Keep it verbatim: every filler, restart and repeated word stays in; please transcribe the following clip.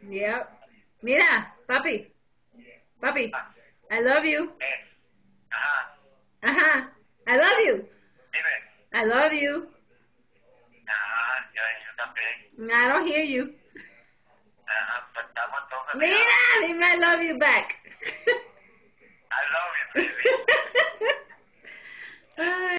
Yep. Mira, papi, papi, Ah, I love you. eh, ajá, Ajá, I love you. dime. I love you. Ajá, yo, yo también. I don't hear you. Ajá, pues estamos entonces, mira. Mira, dime I love you back. I love you, baby. Ay.